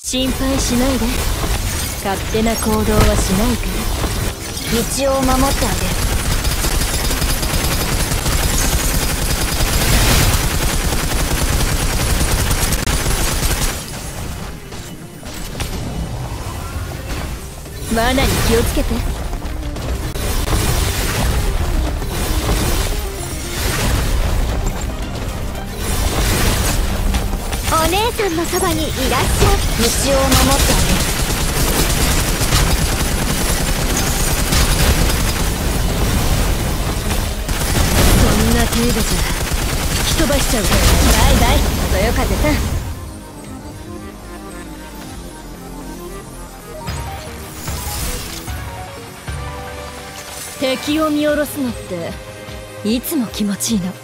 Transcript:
心配しないで。勝手な行動はしないから。 道を守ってあげる。 罠に気をつけて。 お姉さんのそばにいらっしゃい。道を守ってあげる。 そんな程度じゃ吹き飛ばしちゃうから。バイバイそよ風さん。敵を見下ろすのっていつも気持ちいいの。